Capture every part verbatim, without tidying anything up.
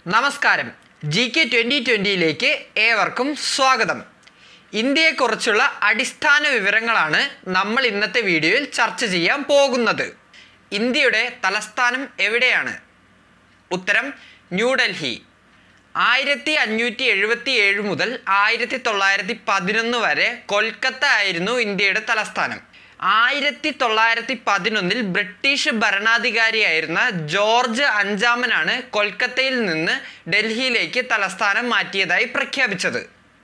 നമസ്കാരം. G K twenty ട്വൻ്റിയിലേക്ക് ഏവർക്കും സ്വാഗതം. ഇന്ത്യയെക്കുറിച്ചുള്ള അടിസ്ഥാന വിവരങ്ങളാണ് നമ്മൾ ഇന്നത്തെ വീഡിയോയിൽ ചർച്ച ചെയ്യാൻ പോകുന്നത്. ഇന്ത്യയുടെ തലസ്ഥാനം എവിടെയാണ്? ഉത്തരം ന്യൂഡൽഹി. ആയിരത്തി അഞ്ഞൂറ്റി എഴുപത്തി ഏഴ് മുതൽ ആയിരത്തി തൊള്ളായിരത്തി പതിനൊന്ന് വരെ കൊൽക്കത്ത ആയിരുന്നു ഇന്ത്യയുടെ തലസ്ഥാനം. ആയിരത്തി തൊള്ളായിരത്തി പതിനൊന്നിൽ ബ്രിട്ടീഷ് ഭരണാധികാരിയായിരുന്ന ജോർജ് അഞ്ചാമനാണ് കൊൽക്കത്തയിൽ നിന്ന് ഡൽഹിയിലേക്ക് തലസ്ഥാനം മാറ്റിയതായി പ്രഖ്യാപിച്ചത്.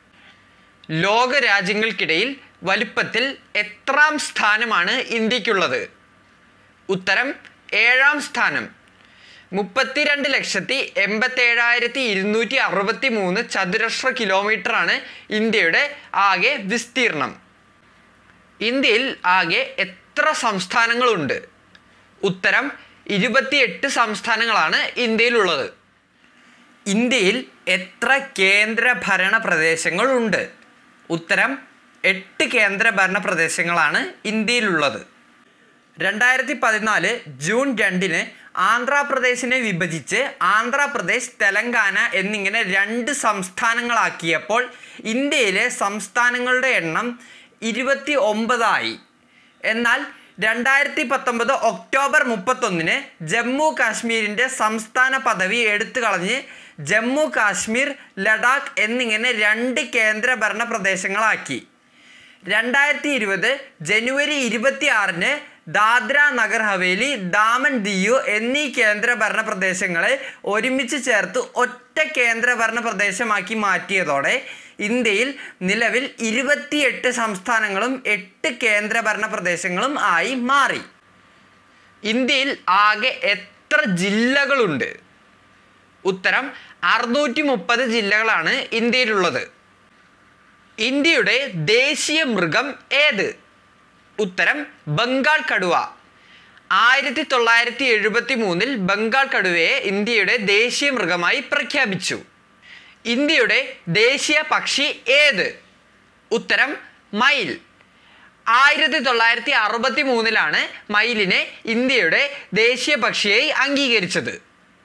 ലോക രാജ്യങ്ങൾക്കിടയിൽ വലുപ്പത്തിൽ എത്രാം സ്ഥാനമാണ് ഇന്ത്യക്കുള്ളത്? ഉത്തരം ഏഴാം സ്ഥാനം. മുപ്പത്തിരണ്ട് ലക്ഷത്തി എൺപത്തേഴായിരത്തി ഇരുന്നൂറ്റി അറുപത്തി മൂന്ന് ചതുരശ്ര കിലോമീറ്ററാണ് ഇന്ത്യയുടെ ആകെ വിസ്തീർണം. ഇന്ത്യയിൽ ആകെ എത്ര സംസ്ഥാനങ്ങളുണ്ട്? ഉത്തരം ഇരുപത്തിയെട്ട് സംസ്ഥാനങ്ങളാണ് ഇന്ത്യയിലുള്ളത്. ഇന്ത്യയിൽ എത്ര കേന്ദ്രഭരണ പ്രദേശങ്ങളുണ്ട്? ഉത്തരം എട്ട് കേന്ദ്രഭരണ പ്രദേശങ്ങളാണ് ഇന്ത്യയിലുള്ളത്. രണ്ടായിരത്തി പതിനാല് ജൂൺ രണ്ടിന് ആന്ധ്രാപ്രദേശിനെ വിഭജിച്ച് ആന്ധ്രാപ്രദേശ്, തെലങ്കാന എന്നിങ്ങനെ രണ്ട് സംസ്ഥാനങ്ങളാക്കിയപ്പോൾ ഇന്ത്യയിലെ സംസ്ഥാനങ്ങളുടെ എണ്ണം ഇരുപത്തി ഒമ്പതായി. എന്നാൽ രണ്ടായിരത്തി പത്തൊമ്പത് ഒക്ടോബർ മുപ്പത്തൊന്നിന് ജമ്മു കാശ്മീരിൻ്റെ സംസ്ഥാന പദവി എടുത്തു കളഞ്ഞ് ജമ്മു കാശ്മീർ, ലഡാക്ക് എന്നിങ്ങനെ രണ്ട് കേന്ദ്രഭരണ പ്രദേശങ്ങളാക്കി. രണ്ടായിരത്തി ഇരുപത് ജനുവരി ഇരുപത്തി ആറിന് ദാദ്ര നഗർ ഹവേലി, ദാമൻ ദിയു എന്നീ കേന്ദ്രഭരണ പ്രദേശങ്ങളെ ഒരുമിച്ച് ചേർത്ത് ഒറ്റ കേന്ദ്രഭരണ പ്രദേശമാക്കി മാറ്റിയതോടെ ഇന്ത്യയിൽ നിലവിൽ ഇരുപത്തിയെട്ട് സംസ്ഥാനങ്ങളും എട്ട് കേന്ദ്രഭരണ പ്രദേശങ്ങളും ആയി മാറി. ഇന്ത്യയിൽ ആകെ എത്ര ജില്ലകളുണ്ട്? ഉത്തരം അറുന്നൂറ്റി മുപ്പത് ജില്ലകളാണ് ഇന്ത്യയിലുള്ളത്. ഇന്ത്യയുടെ ദേശീയ മൃഗം ഏത്? ഉത്തരം ബംഗാൾ കടുവ. ആയിരത്തി തൊള്ളായിരത്തി എഴുപത്തി മൂന്നിൽ ബംഗാൾ കടുവയെ ഇന്ത്യയുടെ ദേശീയ മൃഗമായി പ്രഖ്യാപിച്ചു. ഇന്ത്യയുടെ ദേശീയ പക്ഷി ഏത്? ഉത്തരം മയിൽ. ആയിരത്തി തൊള്ളായിരത്തി അറുപത്തി മൂന്നിലാണ് മയിലിനെ ഇന്ത്യയുടെ ദേശീയ പക്ഷിയായി അംഗീകരിച്ചത്.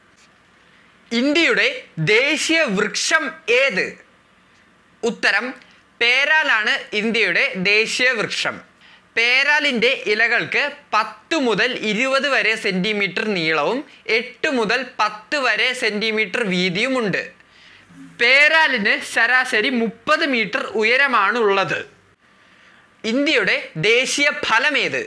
ഇന്ത്യയുടെ ദേശീയ വൃക്ഷം ഏത്? ഉത്തരം പേരാലാണ് ഇന്ത്യയുടെ ദേശീയ വൃക്ഷം. പേരാലിൻ്റെ ഇലകൾക്ക് പത്ത് മുതൽ ഇരുപത് വരെ സെൻറ്റിമീറ്റർ നീളവും എട്ട് മുതൽ പത്ത് വരെ സെൻറ്റിമീറ്റർ വീതിയുമുണ്ട്. പേരാലിന് ശരാശരി മുപ്പത് മീറ്റർ ഉയരമാണ് ഉള്ളത്. ഇന്ത്യയുടെ ദേശീയ ഫലം ഏത്?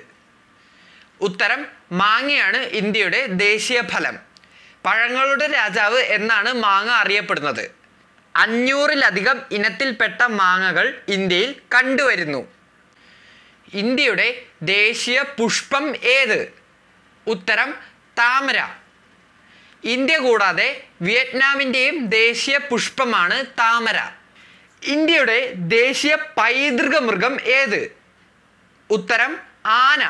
ഉത്തരം മാങ്ങയാണ് ഇന്ത്യയുടെ ദേശീയ ഫലം. പഴങ്ങളുടെ രാജാവ് എന്നാണ് മാങ്ങ അറിയപ്പെടുന്നത്. അഞ്ഞൂറിലധികം ഇനത്തിൽപ്പെട്ട മാങ്ങകൾ ഇന്ത്യയിൽ കണ്ടുവരുന്നു. ഇന്ത്യയുടെ ദേശീയ പുഷ്പം ഏത്? ഉത്തരം താമര. ഇന്ത്യ കൂടാതെ വിയറ്റ്നാമിൻ്റെയും ദേശീയ പുഷ്പമാണ് താമര. ഇന്ത്യയുടെ ദേശീയ പൈതൃക മൃഗം ഏത്? ഉത്തരം ആന.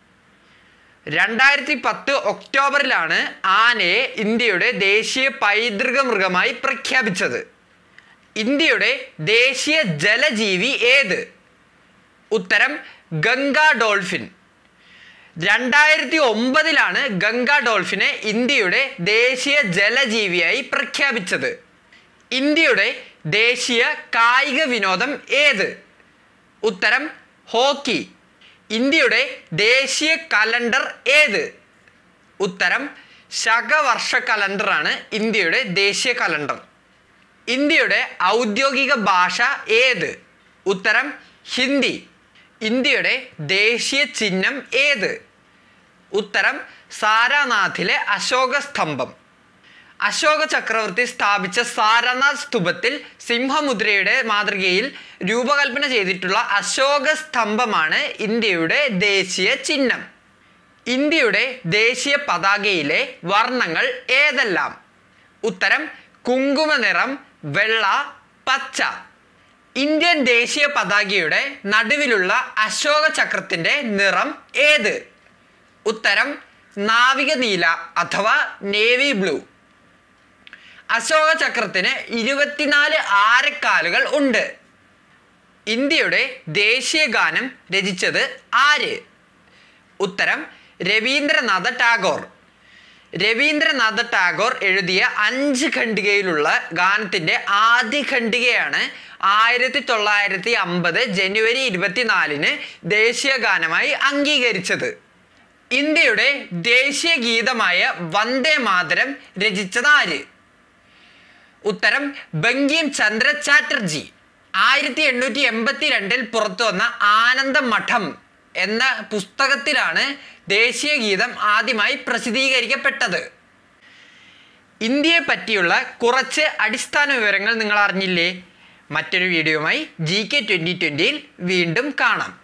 രണ്ടായിരത്തി പത്ത് ഒക്ടോബറിലാണ് ആനയെ ഇന്ത്യയുടെ ദേശീയ പൈതൃക മൃഗമായി പ്രഖ്യാപിച്ചത്. ഇന്ത്യയുടെ ദേശീയ ജലജീവി ഏത്? ഉത്തരം ഗംഗാ ഡോൾഫിൻ. രണ്ടായിരത്തി ഒമ്പതിലാണ് ഗംഗാ ഡോൾഫിനെ ഇന്ത്യയുടെ ദേശീയ ജലജീവിയായി പ്രഖ്യാപിച്ചത്. ഇന്ത്യയുടെ ദേശീയ കായിക വിനോദം ഏത്? ഉത്തരം ഹോക്കി. ഇന്ത്യയുടെ ദേശീയ കലണ്ടർ ഏത്? ഉത്തരം ശകവർഷ കലണ്ടറാണ് ഇന്ത്യയുടെ ദേശീയ കലണ്ടർ. ഇന്ത്യയുടെ ഔദ്യോഗിക ഭാഷ ഏത്? ഉത്തരം ഹിന്ദി. ഇന്ത്യയുടെ ദേശീയ ചിഹ്നം ഏത്? ഉത്തരം സാരാനാഥിലെ അശോക സ്തംഭം. അശോക ചക്രവർത്തി സ്ഥാപിച്ച സാരനാഥ് സ്തൂപത്തിൽ സിംഹമുദ്രയുടെ മാതൃകയിൽ രൂപകൽപ്പന ചെയ്തിട്ടുള്ള അശോക സ്തംഭമാണ് ഇന്ത്യയുടെ ദേശീയ ചിഹ്നം. ഇന്ത്യയുടെ ദേശീയ പതാകയിലെ വർണ്ണങ്ങൾ ഏതെല്ലാം? ഉത്തരം കുങ്കുമ നിറം, വെള്ള, പച്ച. ഇന്ത്യൻ ദേശീയ പതാകയുടെ നടുവിലുള്ള അശോക ചക്രത്തിൻ്റെ നിറം ഏത്? ഉത്തരം നാവിക നീല അഥവാ നേവി ബ്ലൂ. അശോക ചക്രത്തിന് ഇരുപത്തിനാല് ആരക്കാലുകൾ ഉണ്ട്. ഇന്ത്യയുടെ ദേശീയ ഗാനം രചിച്ചത് ആര്? ഉത്തരം രവീന്ദ്രനാഥ ടാഗോർ. രവീന്ദ്രനാഥ ടാഗോർ എഴുതിയ അഞ്ച് ഖണ്ഡികയിലുള്ള ഗാനത്തിൻ്റെ ആദ്യ ഖണ്ഡികയാണ് ആയിരത്തി തൊള്ളായിരത്തി അമ്പത് ജനുവരി ഇരുപത്തിനാലിന് ദേശീയ ഗാനമായി അംഗീകരിച്ചത്. ഇന്ത്യയുടെ ദേശീയ ഗീതമായ വന്ദേ മാതരം രചിച്ചത് ആര്? ഉത്തരം ബങ്കിം ചന്ദ്ര ചാറ്റർജി. ആയിരത്തി എണ്ണൂറ്റി എൺപത്തി രണ്ടിൽ പുറത്തു വന്ന ആനന്ദമഠം എന്ന പുസ്തകത്തിലാണ് ദേശീയ ഗീതം ആദ്യമായി പ്രസിദ്ധീകരിക്കപ്പെട്ടത്. ഇന്ത്യയെ പറ്റിയുള്ള കുറച്ച് അടിസ്ഥാന വിവരങ്ങൾ നിങ്ങൾ അറിഞ്ഞില്ലേ? മറ്റൊരു വീഡിയോയുമായി ജി കെ ട്വൻ്റി ട്വൻ്റിയിൽ വീണ്ടും കാണാം.